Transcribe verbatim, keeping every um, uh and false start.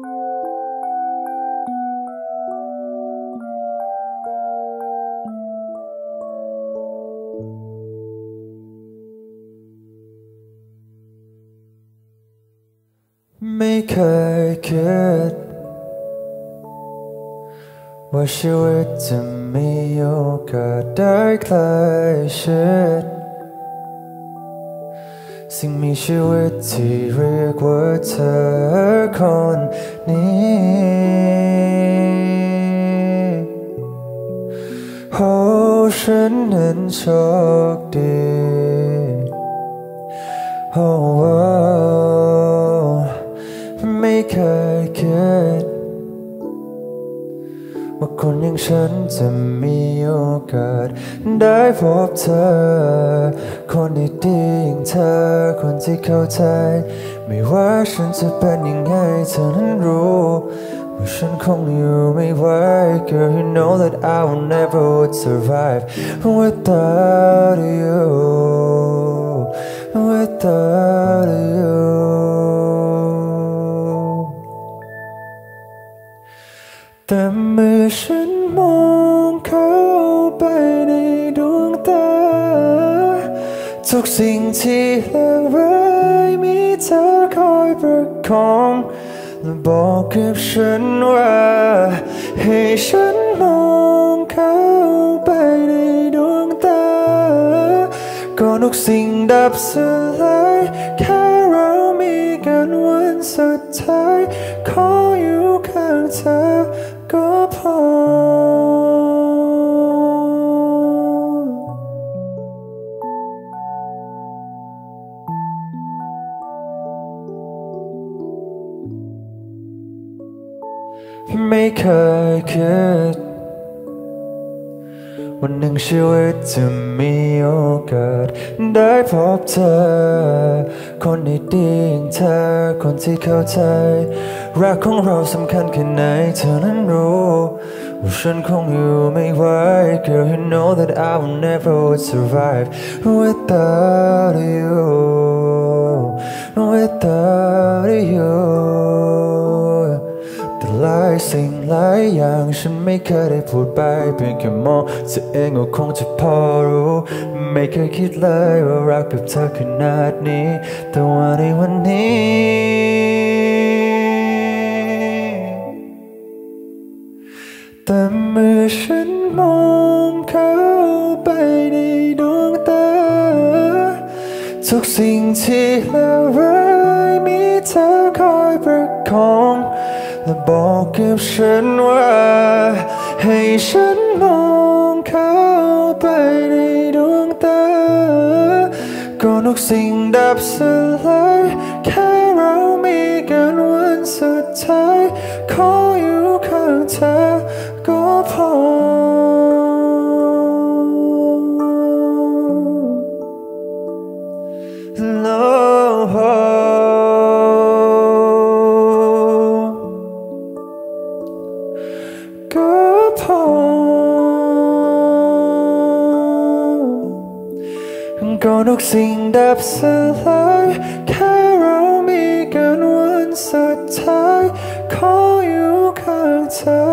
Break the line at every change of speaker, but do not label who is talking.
ไม่เคยคิดว่าชีวิตจะมีโอกาสได้ใกล้ชิดสิ่งมีชีวิตที่เรียกว่าเธอคนนี้โอ้ฉันนั้นโชคดีโอ้ไม่เคยคิดว่าคนอย่างฉันจะมีโอกาสได้พบเธอคนดีๆอย่างเธอคนที่เข้าใจไม่ว่าฉันจะเป็นยังไงเธอนั้นรู้ว่าฉันคงอยู่ไม่ไหว Girl you know that I will never would survive without you without youแต่เมื่อฉันมองเข้าไปในดวงตาทุกสิ่งที่เลวร้ายมีเธอคอยประคองและบอกกับฉันว่าให้ฉันมองเข้าไปในดวงตาก่อนทุกสิ่งดับสลายแค่เรามีกันวันสุดท้ายขออยู่ข้างเธอก็พอไม่เคยคิดวันหนึ่งชีวิตจะมีโอกาสได้พบเธอคนดีๆอย่างเธอคนที่เข้าใจรักของเราสำคัญแค่ไหนเธอนั้นรู้ว่าฉันคงอยู่ไม่ไหว Girl you know that I will never would survive without you without youหลายสิ่งหลายอย่างฉันไม่เคยได้พูดไปเพียงแค่มองเธอเองก็คงจะพอรู้ไม่เคยคิดเลยว่ารักแบบเธอขนาดนี้แต่ว่าในวันนี้แต่เมื่อฉันมองเข้าไปในดวงตาทุกสิ่งที่เลวร้ายมีเธอคอยประคองและบอกกับฉันว่าให้ฉันมองเข้าไปในดวงตาก่อนทุกสิ่งดับสลายแค่เรามีกันวันสุดท้ายขออยู่ข้างเธอก็พอก็พอก่อนทุกสิ่งดับสลายแค่เรามีกันวันสุดท้ายขออยู่ข้างเธอ